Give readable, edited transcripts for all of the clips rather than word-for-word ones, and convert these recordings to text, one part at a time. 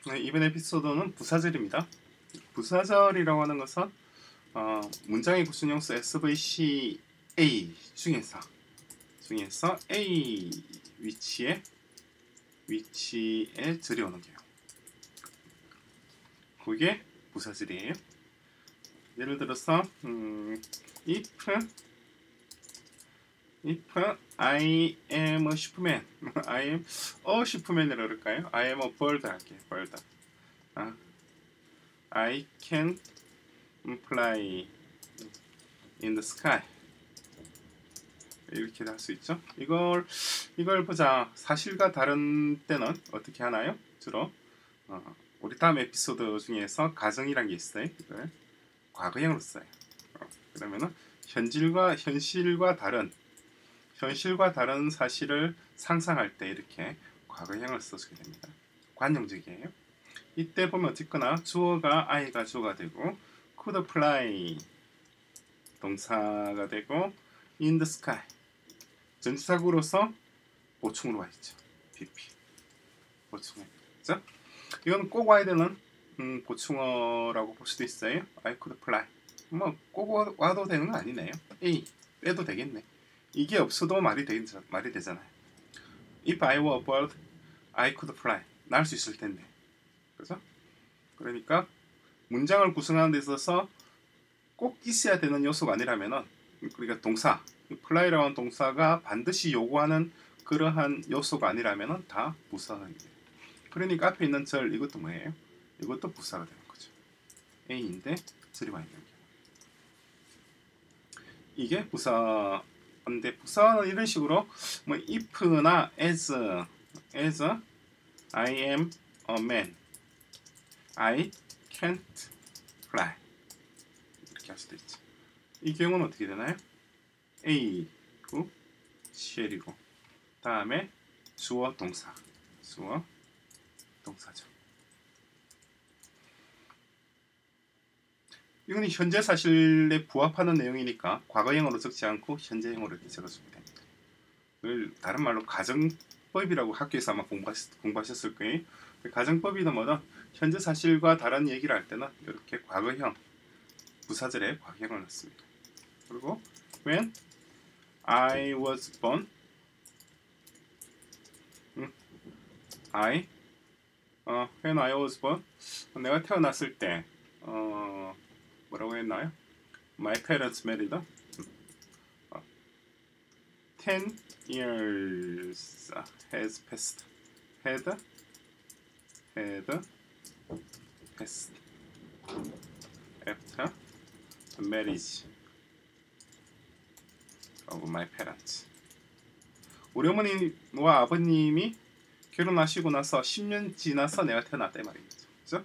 네, 이번 에피소드는 부사절입니다. 부사절이라고 하는 것은 문장의 구순용수 SVC A 중에서 A 위치에 절이 오는 게요. 그게 부사절이에요. 예를 들어서 if I am a Superman, I am a Superman이라고 그럴까요? I am a bird 할게요. bird. I can fly in the sky. 이렇게 할 수 있죠. 이걸 보자. 사실과 다른 때는 어떻게 하나요? 주로 우리 다음 에피소드 중에서 가정이란 게 있어요. 이걸 과거형으로 써요. 그러면은 현실과 다른 사실을 상상할 때 이렇게 과거형을 써주게 됩니다. 관용적이에요. 이때 보면 어쨌거나 주어가 I가 주어가 되고 could fly 동사가 되고 in the sky 전치사구로서 보충으로 와 있죠. PP 보충했죠. 이건 꼭 와야 되는 보충어라고 볼 수도 있어요. I could fly. 뭐 꼭 와도 되는 건 아니네요. A 빼도 되겠네. 이게 없어도 말이 되잖아요. If I were a bird, I could fly. 날 수 있을 텐데. 그죠? 그러니까 문장을 구성하는 데 있어서 꼭 있어야 되는 요소가 아니라면은 그러니까 동사, fly라고 하는 동사가 반드시 요구하는 그러한 요소가 아니라면은 다 부사예요. 그러니까 앞에 있는 절 이것도 뭐예요? 이것도 부사가 되는 거죠. A인데 절이 와 있는 게. 이게 부사인데 부사는 이런 식으로 뭐 if나 as I am a man, I can't fly 이렇게 할 수도 있죠. 이 경우는 어떻게 되나요? A고 shall이고 다음에 주어 동사죠. 이건 현재 사실에 부합하는 내용이니까 과거형으로 적지 않고 현재형으로 이렇게 적어주면 됩니다. 이걸 다른 말로 가정법이라고 학교에서 아마 공부하셨을 거예요. 가정법이든 뭐든 현재 사실과 다른 얘기를 할 때는 이렇게 과거형 부사절에 과거형을 넣습니다. 그리고 when I was born, when I was born, 내가 태어났을 때 뭐라고 했나요? My parents married. 10 years has passed. had passed after the marriage of my parents. 우리 어머니와 아버님이 결혼하시고 나서 10년 지나서 내가 태어났다 이 말이겠죠. 그죠?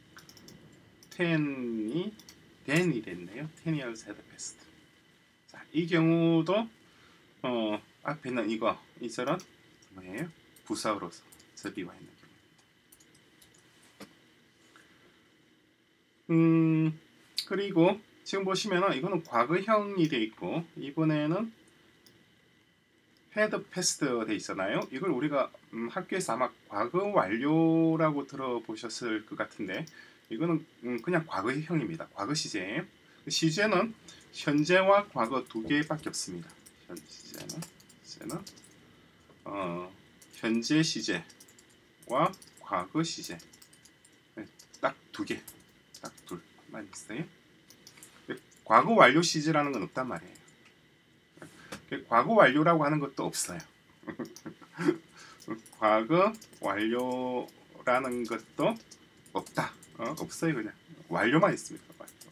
10이 됐네요. 10 years had passed. 자, 이 경우도 앞에 있는 이 절은 뭐예요? 부사로서 절이 와 있는 경우입니다. 그리고 지금 보시면은 이거는 과거형이 돼 있고 이번에는 had passed 돼 있잖아요. 이걸 우리가 학교에서 아마 과거 완료라고 들어보셨을 것 같은데 이거는 그냥 과거형입니다. 과거 시제. 시제는 현재와 과거 두 개밖에 없습니다. 시제는 현재 시제와 과거 시제 딱 둘만 있어요. 과거 완료 시제라는 건 없단 말이에요. 과거 완료라고 하는 것도 없어요. 과거 완료라는 것도 없다. 없어요. 그냥 완료만 있습니다.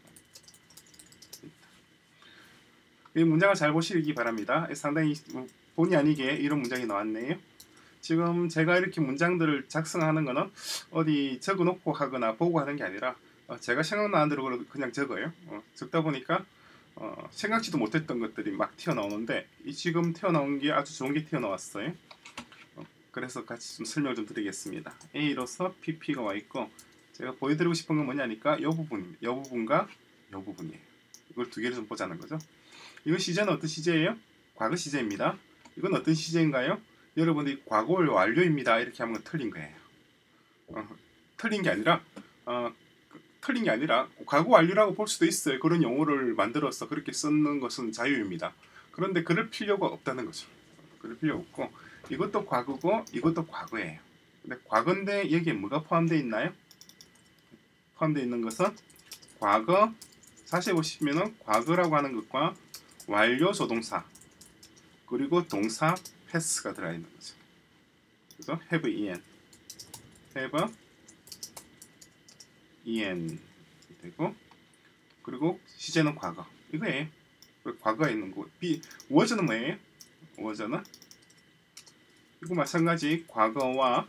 이 문장을 잘 보시기 바랍니다. 상당히 본의 아니게 이런 문장이 나왔네요. 지금 제가 이렇게 문장들을 작성하는 거는 어디 적어놓고 하거나 보고 하는 게 아니라 제가 생각나는 대로 그냥 적어요. 적다 보니까 생각지도 못했던 것들이 막 튀어나오는데 지금 튀어나온 게 아주 좋은 게 튀어나왔어요. 그래서 같이 좀 설명을 좀 드리겠습니다. A로서 PP가 와 있고 제가 보여드리고 싶은 건 뭐냐니까 이 부분과 이 부분이에요. 이걸 두 개를 좀 보자는 거죠. 이거 시제는 어떤 시제예요? 과거 시제입니다. 이건 어떤 시제인가요? 여러분들이 과거 완료입니다 이렇게 하면 틀린 거예요. 틀린 게 아니라 틀린 게 아니라 과거 완료라고 볼 수도 있어요. 그런 용어를 만들어서 그렇게 쓰는 것은 자유입니다. 그런데 그럴 필요가 없다는 거죠. 그럴 필요 없고 이것도 과거고 이것도 과거예요. 근데 과거인데 여기에 뭐가 포함되어 있나요? 포함되어 있는 것은 과거, 자세히 보시면은 과거라고 하는 것과 완료 조동사 그리고 동사 패스가 들어가 있는 거죠. 그래서 have en, have en 되고 그리고 시제는 과거 이거예요. 과거에 있는 거. was는 뭐예요? was는 이거 마찬가지 과거와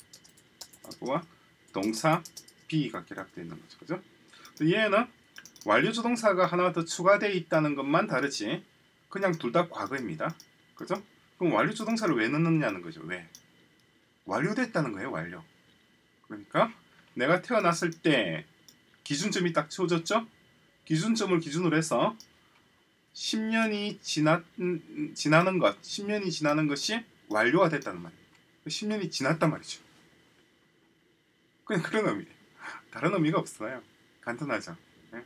동사 be가 결합되어 있는 거죠. 그죠? 얘는 완료 조동사가 하나 더 추가되어 있다는 것만 다르지 그냥 둘 다 과거입니다. 그죠? 그럼 완료 조동사를 왜 넣느냐는 거죠. 왜? 완료됐다는 거예요. 완료. 그러니까 내가 태어났을 때 기준점이 딱 채워졌죠? 기준점을 기준으로 해서 10년이 지나는 것, 10년이 지나는 것이 완료가 됐다는 말이에요. 10년이 지났단 말이죠. 그냥 그런 의미예요. 다른 의미가 없어요. 간단하죠. 네?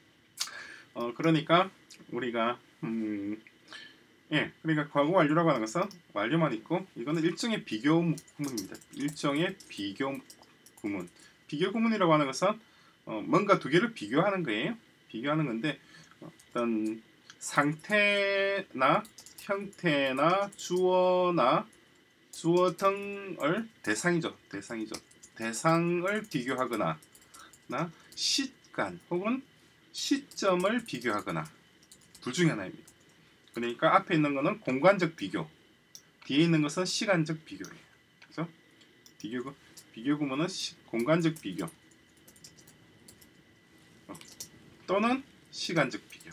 그러니까 우리가 예, 그러니까 과거 완료라고 하는 것은 완료만 있고 이거는 일종의 비교 구문입니다. 일종의 비교 구문. 비교 구문이라고 하는 것은 뭔가 두 개를 비교하는 거예요. 비교하는 건데 어떤 상태나 형태나 주어나 주어 등을 대상을 비교하거나 시간 혹은 시점을 비교하거나 둘 중에 하나입니다. 그러니까 앞에 있는 것은 공간적 비교, 뒤에 있는 것은 시간적 비교예요. 그래서 비교 구문은 공간적 비교 또는 시간적 비교.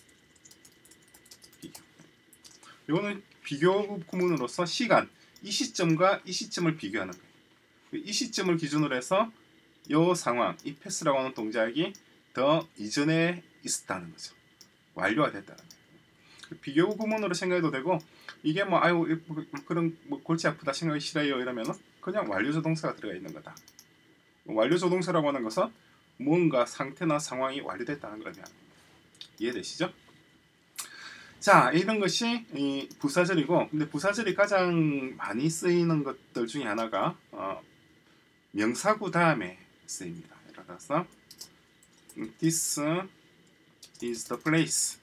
이거는 비교 구문으로서 시간, 이 시점과 이 시점을 비교하는 거예요. 이 시점을 기준으로 해서 이 상황, 이 패스라고 하는 동작이 더 이전에 있었다는 거죠. 완료가 됐다는 거예요. 비교 구문으로 생각해도 되고 이게 뭐 아유 그런 뭐 골치 아프다 생각이 싫어요 이러면은 그냥 완료 조동사가 들어가 있는 거다. 완료 조동사라고 하는 것은 뭔가 상태나 상황이 완료됐다는 걸 의미합니다. 이해되시죠? 자, 이런 것이 이 부사절이고, 근데 부사절이 가장 많이 쓰이는 것들 중에 하나가 명사구 다음에 쓰입니다. 예를 들어서 This is the place.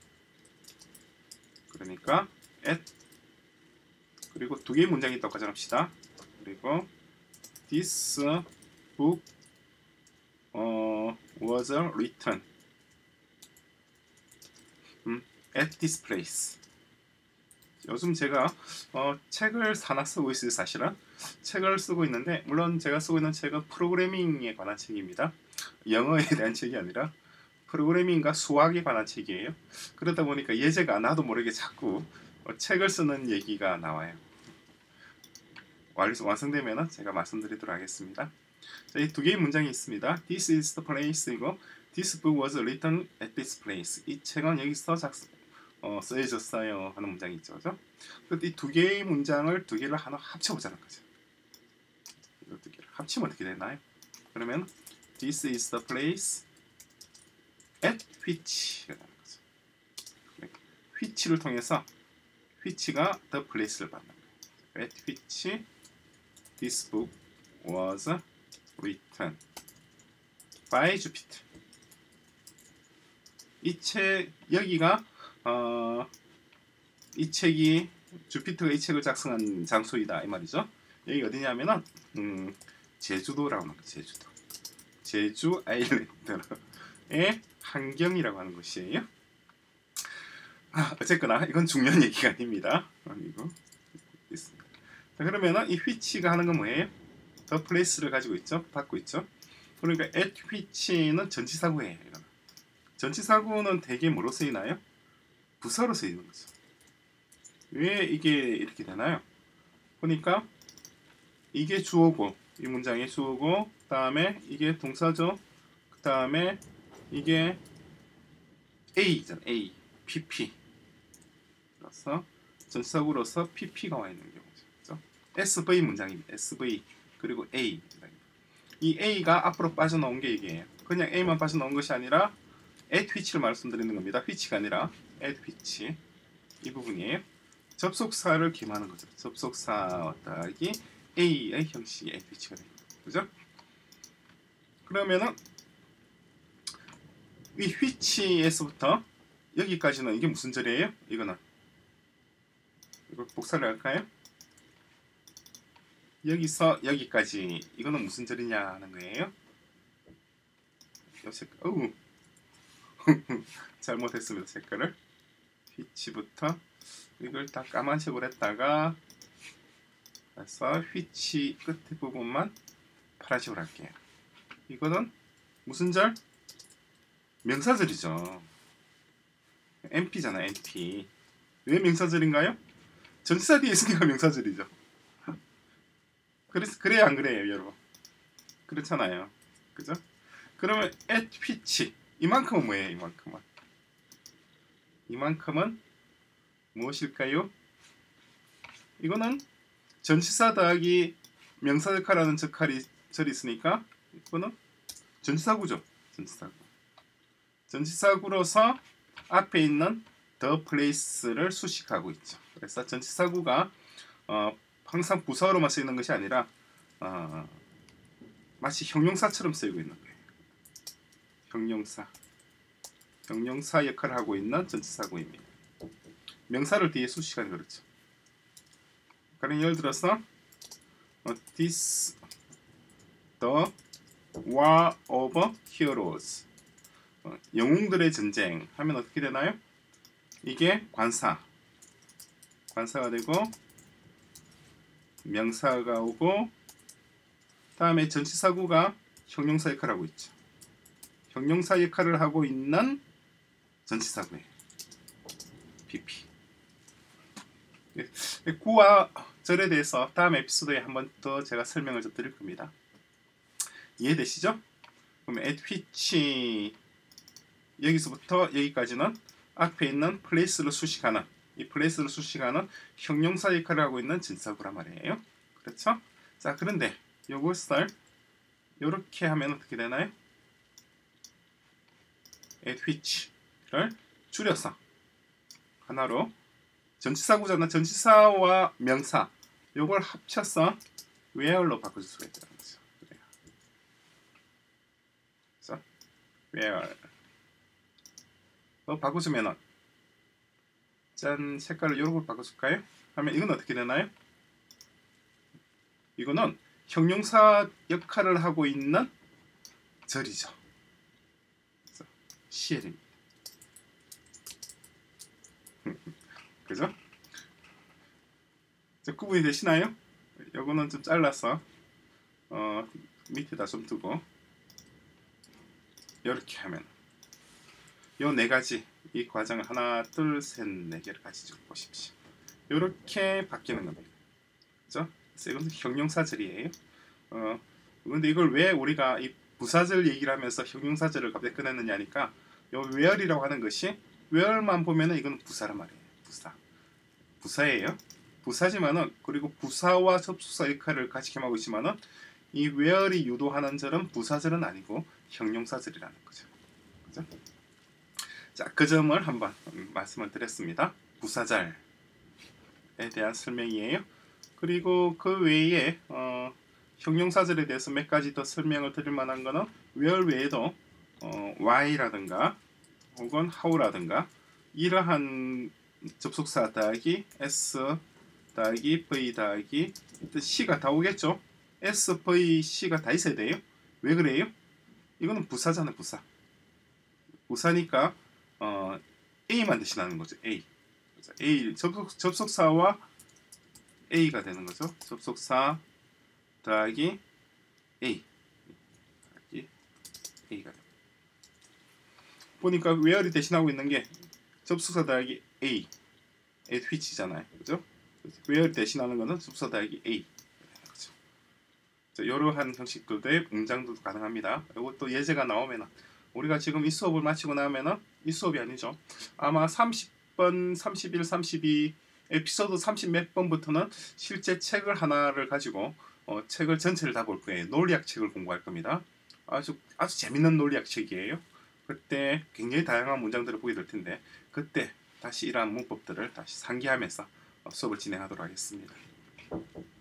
그러니까 at 그리고 두 개의 문장이 있다고 가정합시다. 그리고 this book was written at this place. 요즘 제가 책을 하나 쓰고 있어요. 사실은 책을 쓰고 있는데 물론 제가 쓰고 있는 책은 프로그래밍에 관한 책입니다. 영어에 대한 책이 아니라 프로그래밍과 수학에 관한 책이에요. 그러다 보니까 예제가 나도 모르게 자꾸 책을 쓰는 얘기가 나와요. 완성되면 제가 말씀드리도록 하겠습니다. 이 두 개의 문장이 있습니다. This is the place이고 This book was written at this place. 이 책은 여기서 쓰여졌어요 하는 문장이 있죠. 그죠? 이 두 개의 문장을 두 개를 하나 합쳐보자는 거죠. 이 두 개를 합치면 어떻게 되나요? 그러면 This is the place at which가 되는 거죠. which를 통해서 which가 the place를 받는 거예요. at which this book was written by Jupiter. 이 책 여기가 이 책이 주피터가 이 책을 작성한 장소이다 이 말이죠. 여기 어디냐면은 제주도라고 하는 거죠. 제주 아일랜드의 환경이라고 하는 것이에요. 어쨌거나 이건 중요한 얘기가 아닙니다. 아니고 있습니다. 자, 그러면은 이 which가 하는 건 뭐예요? the place를 가지고 있죠. 받고 있죠. 그러니까 at which는 전치사구예요. 이거는. 전치사구는 대개 뭐로 쓰이나요? 부사로 쓰이는 거죠. 왜 이게 이렇게 되나요? 보니까 이게 주어고 이 문장이 주어고 그 다음에 이게 동사죠. 그 다음에 이게 A잖아. A, PP. 그래서 전치사구로서 PP가 와 있는 경우죠. 그렇죠? SV 문장입니다. SV 그리고 A 문장입니다. 이 A가 앞으로 빠져나온 게 이게예요. 그냥 A만 빠져나온 것이 아니라 at which를 말씀드리는 겁니다. which가 아니라 at which 이 부분이에요. 접속사를 기임하는 거죠. 접속사 더하기 A의 형식이 at which가 돼요. 그죠? 그러면은 이 which에서부터 여기까지는 이게 무슨 절이에요? 이거는 이거 복사를 할까요? 여기서 여기까지 이거는 무슨 절이냐 하는 거예요. 요 색깔, 어우 잘못했습니다. 색깔을 which부터 이걸 다 까만색으로 했다가 그래서 which 끝에 부분만 파란색으로 할게요. 이거는 무슨 절? 명사절이죠. NP잖아, NP. 왜 명사절인가요? 전치사 뒤에 있으니까 명사절이죠. 그래야 안 그래요, 여러분? 그렇잖아요. 그죠? 그러면 at which 이만큼은 뭐예요? 이만큼은 무엇일까요? 이거는 전치사 더하기 명사역할하는 절이 있으니까 이거는 전치사구죠. 전치사구로서 앞에 있는 the place를 수식하고 있죠. 그래서 전치사구가 항상 부사로만 쓰이는 것이 아니라 마치 형용사처럼 쓰이고 있는 거예요. 형용사 역할을 하고 있는 전치사구입니다. 명사를 뒤에 수식하는 그렇죠. 그러니까 예를 들어서 this the war of heroes 영웅들의 전쟁 하면 어떻게 되나요? 이게 관사가 되고 명사가 오고 다음에 전치사구가 형용사 역할을 하고 있죠. 형용사 역할을 하고 있는 전치사구예요. PP. 구와 절에 대해서 다음 에피소드에 한 번 더 제가 설명을 좀 드릴 겁니다. 이해되시죠? 그럼 at which 여기서부터 여기까지는 앞에 있는 place를 수식하는 이 place를 수식하는 형용사 역할을 하고 있는 전치사구란 말이에요. 그렇죠? 자, 그런데 요것을 이렇게 하면 어떻게 되나요? at which를 줄여서 하나로 전치사구잖아. 전치사와 명사 요걸 합쳐서 where로 바꿔줄 수가 있다는 거죠. 그래서 where 바꿔주면은 짠 색깔을 요런 걸 바꿔줄까요? 하면 이건 어떻게 되나요? 이거는 형용사 역할을 하고 있는 절이죠. CL입니다. 그죠? 구분이 되시나요? 요거는 좀 잘라서 밑에다 좀 두고 이렇게 하면 요 네 가지 이 과정을 하나, 둘, 셋, 네 개를 같이 좀 보십시오. 요렇게 바뀌는 겁니다. 그죠? 그래서 이건 형용사절이에요. 근데 이걸 왜 우리가 이 부사절 얘기를 하면서 형용사절을 갑자기 꺼냈느냐니까 요 where이라고 하는 것이 where만 보면은 이건 부사란 말이에요. 부사예요. 부사지만은 그리고 부사와 접속사 역할을 같이 겸하고 있지만은 이 where이 유도하는 절은 부사절은 아니고 형용사절이라는 거죠. 그죠? 자, 그 점을 한번 말씀을 드렸습니다. 부사절에 대한 설명이에요. 그리고 그 외에 형용사절에 대해서 몇 가지 더 설명을 드릴 만한 거는 where 외에도 why라든가 혹은 how라든가 이러한 접속사 더하기 s 더하기 v 더하기 c가 다 오겠죠. s, v, c가 다 있어야 돼요. 왜 그래요? 이거는 부사잖아요. 부사니까 A만 대신하는 거죠. A 접속사와 A가 되는 거죠. 접속사 더하기 A 더하기 A가 됩니다. 보니까 where이 대신하고 있는 게 접속사 더하기 A at which잖아요. 그죠? where 대신하는 거는 접속사 더하기 A 그렇죠. 이러한 형식들의 문장도 가능합니다. 이것도 예제가 나오면 우리가 지금 이 수업을 마치고 나면은 이 수업이 아니죠. 아마 30번, 31, 32 에피소드 30 몇 번부터는 실제 책을 하나를 가지고 책을 전체를 다 볼 거예요. 논리학 책을 공부할 겁니다. 아주 재밌는 논리학 책이에요. 그때 굉장히 다양한 문장들을 보게 될 텐데 그때 다시 이러한 문법들을 다시 상기하면서 수업을 진행하도록 하겠습니다.